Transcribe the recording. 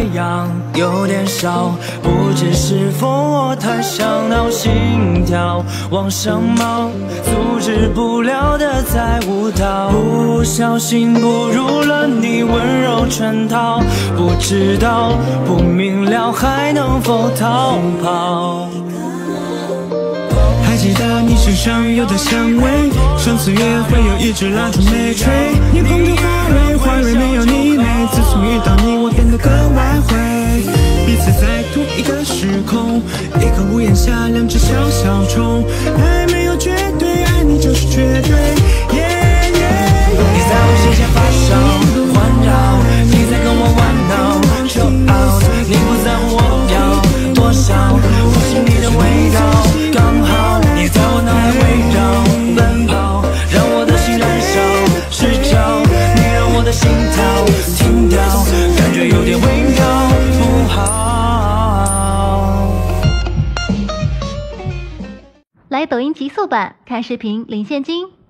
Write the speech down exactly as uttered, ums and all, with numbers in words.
太阳有点少，不知是否我太想闹，心跳往上冒，阻止不了的在舞蹈，不小心步入了你温柔圈套，不知道不明了还能否逃跑。 还记得你身上有的香味，上次约会有一支蜡烛没吹，你捧着花蕊，花蕊没有你美，自从遇到你我变得格外会，彼此在同一个时空，一个屋檐下两只小小虫，爱没有绝对，爱你就是绝对。Yeah, yeah, yeah. 你在我心间发烧环绕，你在跟我玩闹 chill out， 你不在乎我要多少，呼吸你的味道刚好，你在我脑海围绕奔跑，让我的心燃烧失焦，你让我的心跳停掉，感觉有点微妙不好。 来抖音极速版看视频领现金。